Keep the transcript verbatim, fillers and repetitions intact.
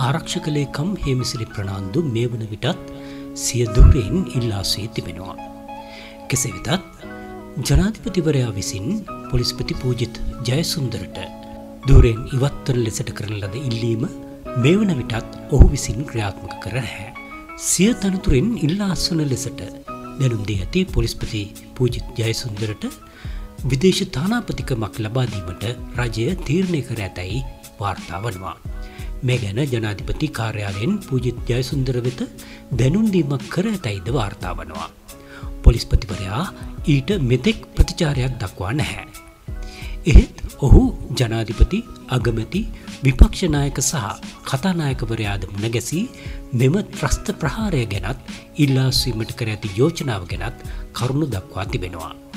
ආරක්ෂක ලේකම් හේමසිරි ප්‍රනාන්දු මේ වන විටත් සිය ධුරයෙන් ඉල්ලා සී තිබෙනවා. කෙසේ වෙතත් ජනාධිපතිවරයා විසින් පොලිස්පති පූජිත් ජයසුන්දරට ධුරයෙන් ඉවත්වන ලෙසට කරන ලද ඉල්ලීම මේ වන විටත් ඔහු විසින් ක්‍රියාත්මක කර නැහැ. සිය තනතුරෙන් ඉල්ලා අස්වන ලෙසට දැනුම් දී ඇති පොලිස්පති පූජිත් ජයසුන්දරට විදේශ තානාපතිකමක් ලබා දීමට රජය තීරණය කර ඇතැයි වාර්තා වනවා. මේ ගැන ජනාධිපති කාර්යාලයෙන් පූජිත් ජයසුන්දර වෙත දැනුම් දීමක් කර ඇතැයිද වාර්තා වනවා. පොලිස්පතිවරයා ඊට මෙතෙක් ප්‍රතිචාරයක් දක්වා නැහැ. එහෙත් ඔහු ජනාධිපති, අගමැති, විපක්ෂ නායක සහ කතානායකවරයාද මුණ ගැසී මෙම ත්‍රස්ත ප්‍රහාරය ගැනත් ඉල්ලා අස්වීමට කර ඇති යෝජනාව ගැනත් කරුණු දක්වා තිබෙනවා.